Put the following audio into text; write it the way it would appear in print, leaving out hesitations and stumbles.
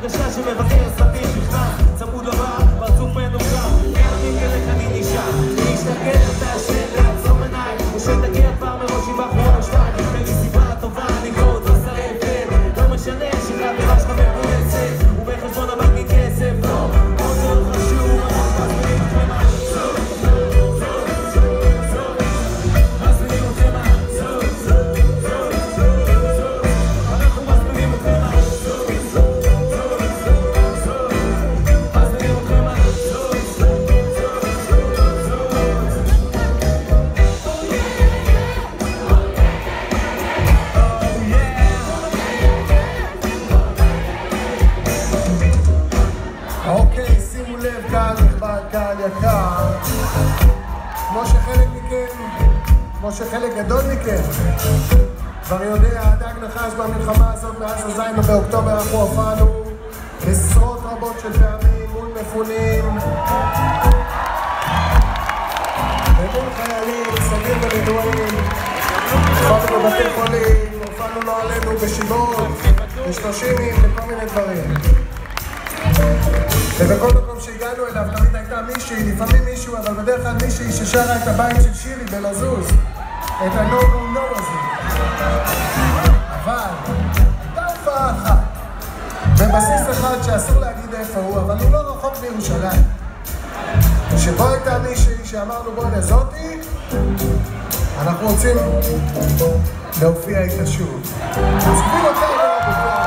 הרגשה שמבקר סרטים נכנס צמוד לבר, פרצוף מנוגר ימים כלך אני נשאר להשתגע תעשן, לעצום עיניים ושתגיע כבר מראש עם אחרון השתיים תן לי סיבה טובה, אני גוד וסרפת לא משנה שחברה שלך מפולצת ובחשבון הבנקי כסף לא עוד זה לא חשוב אנחנו מזמינים אתכם מזמינים אתכם אנחנו מזמינים אתכם אוקיי, שימו לב, קהל נכבד, קהל יקר, כמו שחלק גדול מכם כבר יודע, הדג נחש במלחמה הזאת מאז הזין באוקטובר אנחנו הופענו עשרות רבות של פעמים מול מפונים ומול חיילים, סגים ונדועים, הופענו בבתי חולים, הופענו לא עלינו בשבעות, בשלושימים, בכל מיני דברים. ובכל מקום שהגענו אליו תמיד הייתה מישהי, לפעמים מישהו, אבל בדרך כלל מישהי ששרה את הבית של שירי בלזוז, את ה-No No No הזה. אבל הייתה הופעה אחת, בבסיס אחד שאסור להגיד איפה הוא, אבל הוא לא רחוק מירושלים. שבו הייתה מישהי שאמרנו בוא לזאתי, אנחנו רוצים להופיע איתה שוב. אז כאילו אותה לא רבותה.